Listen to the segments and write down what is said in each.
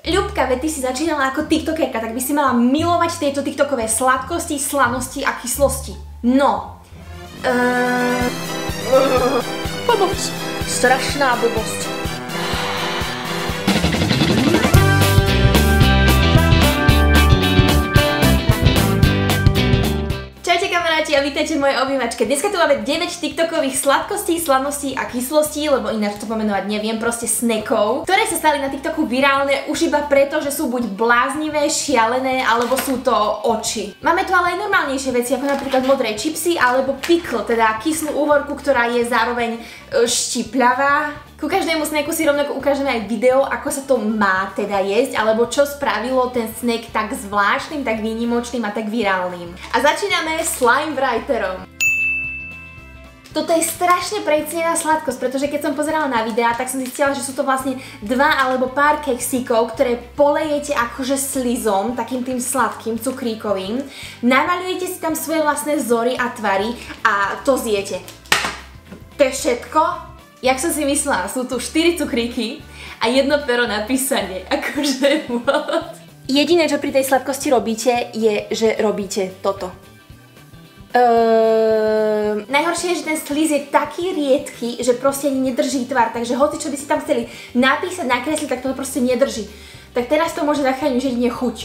Ľubka, veď ty si začínala ako tiktokerka, tak by si mala milovať tieto tiktokové sladkosti, slanosti a kyslosti. No. Blbosť. Strašná blbosť. Čaute kamaráti a vítajte v mojej obývačke. Dneska tu máme 9 tiktokových sladkostí, slaností a kyslostí, lebo ináč to pomenovať neviem, proste snackov, ktoré sa stali na TikToku virálne už iba preto, že sú buď bláznivé, šialené, alebo sú to oči. Máme tu ale aj normálnejšie veci, ako napríklad modré čipsy, alebo pickle, teda kyslú úvorku, ktorá je zároveň štipľavá. Ku každému snacku si rovnako ukážeme aj video, ako sa to má teda jesť, alebo čo spravilo ten snack tak zvláštnym, tak výnimočným a tak virálnym. A začíname slime writerom. Toto je strašne precenená sladkosť, pretože keď som pozerala na videá, tak som zistila, že sú to vlastne dva alebo pár keksíkov, ktoré polejete akože slizom, takým tým sladkým, cukríkovým. Namaľujete si tam svoje vlastné vzory a tvary a to zjete. To je všetko. Jak som si myslela, sú tu 4 cukríky a jedno pero na písanie. Akože what? Jediné, čo pri tej sladkosti robíte, je, že robíte toto. Najhoršie je, že ten sliz je taký riedky, že proste ani nedrží tvar, takže hoci čo by si tam chceli napísať, nakresliť, tak to proste nedrží. Tak teraz to môže zachrániť už jedine chuť.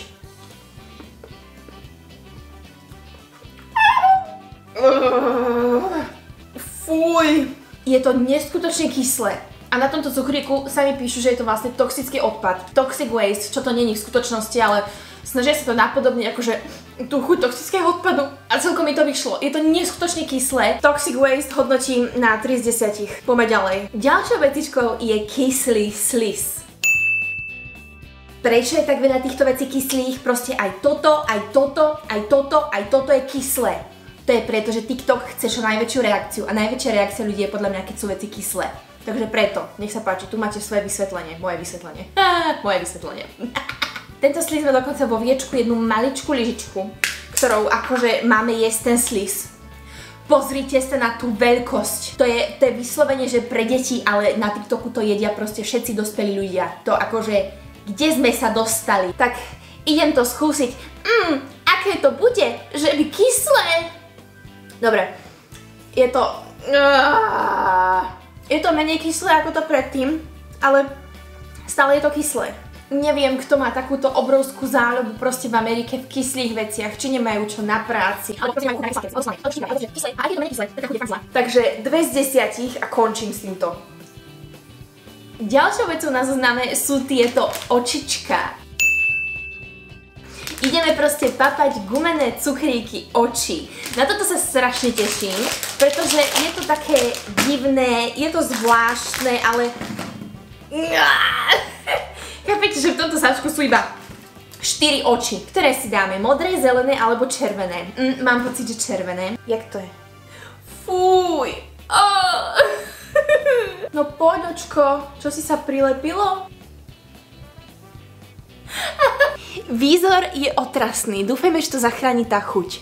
Fuj! Je to neskutočne kyslé. A na tomto cukríku sa mi píšu, že je to vlastne toxický odpad. Toxic waste, čo to nie je v skutočnosti, ale snažia sa to napodobniť akože tú chuť toxického odpadu. A celkom mi to vyšlo. Je to neskutočne kyslé. Toxic waste hodnotím na 3 z 10. Poďme ďalej. Ďalšou vecičkou je kyslý sliz. Prečo je tak veľa týchto vecí kyslých? Proste aj toto, aj toto, aj toto, aj toto je kyslé. To je preto, že TikTok chce čo najväčšiu reakciu a najväčšia reakcia ľudí je podľa mňa, keď sú veci kyslé. Takže preto, nech sa páči, tu máte svoje vysvetlenie, moje vysvetlenie. Moje vysvetlenie. Tento sliz má dokonca vo viečku jednu maličkú lyžičku, ktorou akože máme jesť ten sliz. Pozrite sa na tú veľkosť. To je vyslovene, že pre deti, ale na TikToku to jedia proste všetci dospelí ľudia. To akože, kde sme sa dostali. Tak idem to skúsiť. Aké to bude, že by kyslé? Dobre, je to menej kyslé ako to predtým, ale stále je to kyslé. Neviem, kto má takúto obrovskú záľubu proste v Amerike v kyslých veciach, či nemajú čo na práci. Takže 2 z 10 a končím s týmto. Ďalšou vecou na zozname sú tieto očička. Ideme proste papať gumené cukríky oči. Na toto sa strašne teším, pretože je to také divné, je to zvláštne, ale... Chápete, že v tomto sáčku sú iba 4 oči, ktoré si dáme modré, zelené alebo červené. Mám pocit, že červené. Jak to je? Fúj! No poď, očko, čo si sa prilepilo? Výzor je otrasný, dúfajme, že to zachráni tá chuť.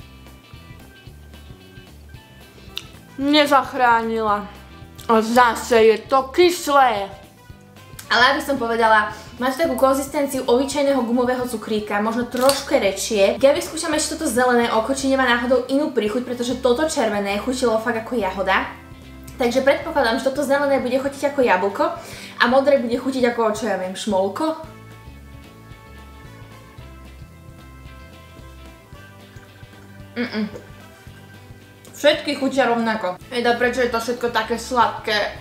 Nezachránila. Zase je to kyslé. Ale aby som povedala, máte takú konzistenciu obyčajného gumového cukríka, možno trošku rečie. Ja vyskúšam ešte toto zelené oko, či nemá náhodou inú príchuť, pretože toto červené chutilo fakt ako jahoda. Takže predpokladám, že toto zelené bude chutiť ako jablko a modré bude chutiť ako, čo ja viem, šmolko. Všetky chutia rovnako. Eda, prečo je to všetko také sladké?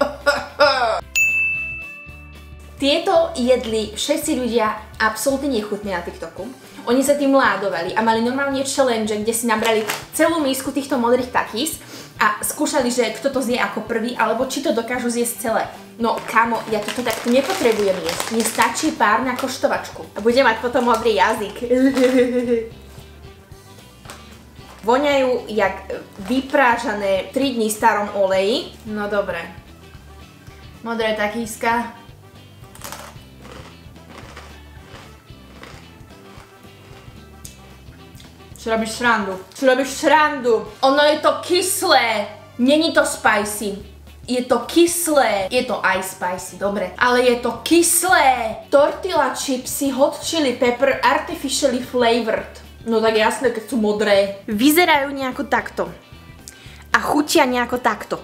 Tieto jedli všetci ľudia absolútne nechutne na TikToku. Oni sa tým ládovali a mali normálne challenge, kde si nabrali celú mísku týchto modrých takís a skúšali, že kto to zje ako prvý, alebo či to dokážu zjesť celé. No kamo, ja toto takto nepotrebujem jesť. Mne stačí pár na koštovačku. A budem mať potom modrý jazyk. Voňajú jak vyprážané 3 dní starom oleji. No dobre. Modré takíska. Čo robíš srandu? Čo robíš srandu? Ono je to kyslé. Není to spicy. Je to kyslé. Je to aj spicy, dobre. Ale je to kyslé. Tortilla chipsy, hot chili pepper, artificially flavored. No tak jasné, keď sú modré. Vyzerajú nejako takto. A chutia nejako takto.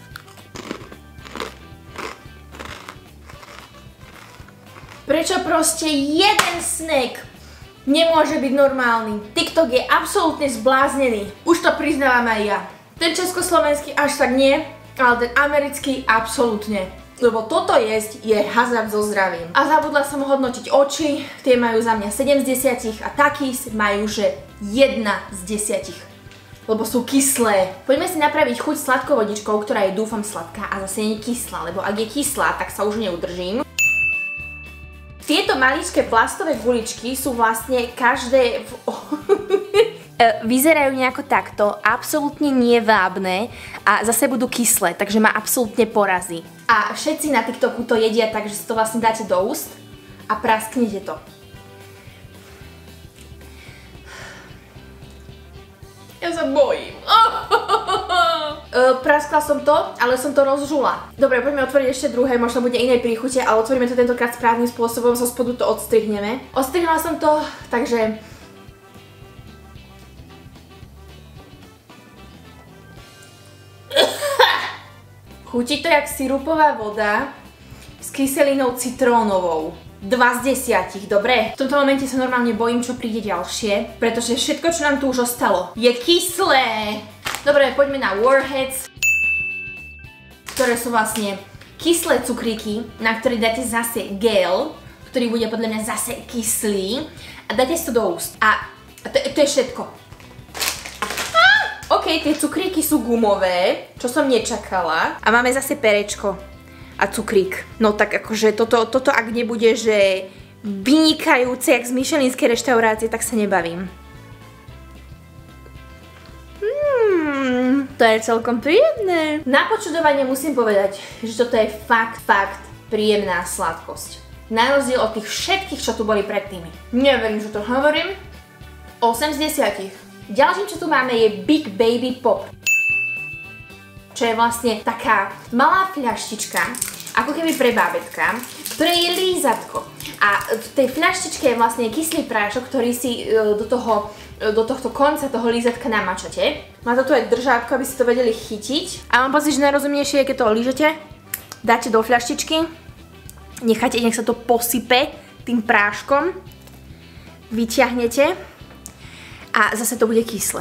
Prečo proste jeden snack nemôže byť normálny? TikTok je absolútne zbláznený. Už to priznávam aj ja. Ten československý až tak nie, ale ten americký absolútne. Lebo toto jesť je hazard so zdravím. A zabudla som hodnotiť oči, tie majú za mňa 7 z 10 a takís majú že 1 z 10. Lebo sú kyslé. Poďme si napraviť chuť sladkou vodičkou, ktorá je dúfam sladká a zase nie kyslá, lebo ak je kyslá, tak sa už neudržím. Tieto maličké plastové guličky sú vlastne každé vyzerajú nejako takto, absolútne nevábne a zase budú kyslé, takže ma absolútne porazí. A všetci na TikToku to jedia tak, že si to vlastne dáte do úst a prasknete to. Ja sa bojím. Praskla som to, ale som to rozžula. Dobre, poďme otvoriť ešte druhé, možno bude inej príchute, ale otvoríme to tentokrát správnym spôsobom, zo spodu to odstrihneme. Odstrihnula som to, takže... Chutí to jak sirupová voda s kyselinou citrónovou. 2 z 10, dobre? V tomto momente sa normálne bojím, čo príde ďalšie, pretože všetko, čo nám tu už ostalo, je kyslé. Dobre, poďme na Warheads, ktoré sú vlastne kyslé cukríky, na ktorý dáte zase gel, ktorý bude podľa mňa zase kyslý a dáte si to do úst. A to je všetko. OK, tie cukríky sú gumové, čo som nečakala. A máme zase perečko a cukrík. No tak akože toto ak nebude, že vynikajúce jak z michelinskej reštaurácie, tak sa nebavím. To je celkom príjemné. Na počudovanie musím povedať, že toto je fakt príjemná sladkosť. Na rozdiel od tých všetkých, čo tu boli predtým. Neverím, že to hovorím. 8 z 10. Ďalším, čo tu máme, je Big Baby Pop. Čo je vlastne taká malá fľaštička, ako keby pre bábätka, ktoré je lízatko. A v tej fľaštičke je vlastne kyslý prášok, ktorý si do tohto konca toho lízatka namačate. Má to tu aj držátko, aby ste to vedeli chytiť. A mám pocit, že najrozumnejšie je, keď to lížete. Dáte do fľaštičky, necháte, nech sa to posype tým práškom. Vyťahnete a zase to bude kyslé.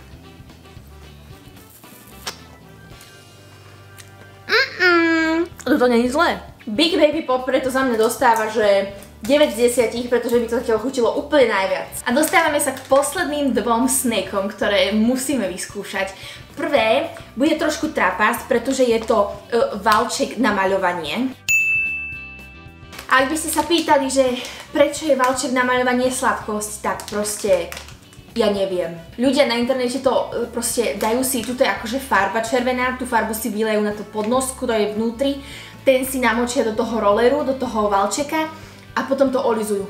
Toto nie je zlé. Big Baby Pop preto za mňa dostáva, že 9 z 10, pretože mi to zatiaľ chutilo úplne najviac. A dostávame sa k posledným dvom snackom, ktoré musíme vyskúšať. Prvé bude trošku trapas, pretože je to valček na maľovanie. A ak by ste sa pýtali, že prečo je valček na maľovanie sladkosť, tak proste ja neviem. Ľudia na internete to proste dajú si, tuto je akože farba červená, tú farbu si vylejú na tú podnosku, to je vnútri, ten si namočia do toho rolleru, do toho valčeka a potom to olizujú.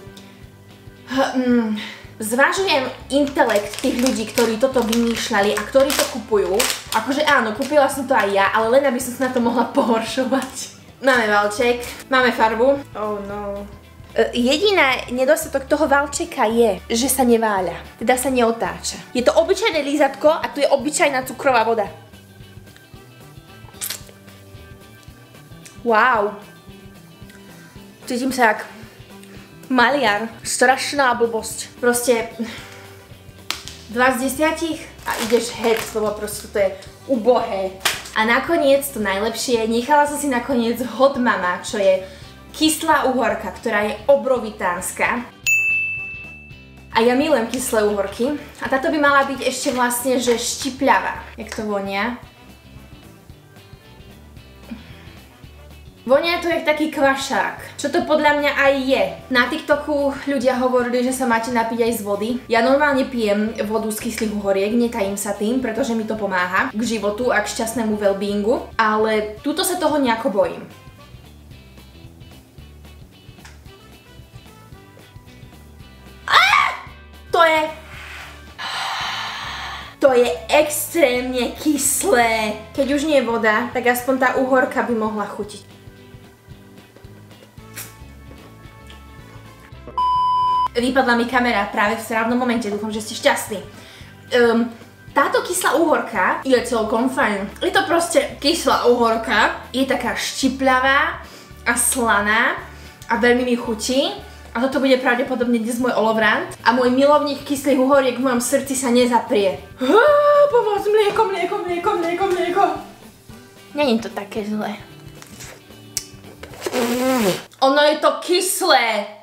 Zvažujem intelekt tých ľudí, ktorí toto vymýšľali a ktorí to kupujú. Akože áno, kúpila som to aj ja, ale len aby som sa na to mohla pohoršovať. Máme valček, máme farbu. Oh no. Jediný nedostatok toho valčeka je, že sa neváľa, teda sa neotáča. Je to obyčajné lízatko a tu je obyčajná cukrová voda. Wow. Cítim sa jak maliar. Strašná blbosť. Proste 2 z 10 a ideš hec, lebo proste to je ubohé. A nakoniec to najlepšie, nechala som si nakoniec Hot Mama, čo je kyslá uhorka, ktorá je obrovitánska. A ja milujem kyslé uhorky. A táto by mala byť ešte vlastne, že štipľavá. Jak to vonia? Vonia to jak taký kvašák, čo to podľa mňa aj je. Na TikToku ľudia hovorili, že sa máte napiť aj z vody. Ja normálne pijem vodu z kyslých uhoriek, netajím sa tým, pretože mi to pomáha k životu a k šťastnému well-beingu. Ale tuto sa toho nejako bojím. To je extrémne kyslé. Keď už nie je voda, tak aspoň tá uhorka by mohla chutiť. Vypadla mi kamera práve v správnom momente, dúfam, že ste šťastní. Táto kyslá uhorka je celkom fajn. Je to proste kyslá uhorka, je taká štipľavá a slaná a veľmi mi chutí. A toto bude pravdepodobne dnes môj olovrant. A môj milovník kyslých uhoriek v mojom srdci sa nezaprie. Pomoc, mlieko. Není to také zlé. Ono je to kyslé.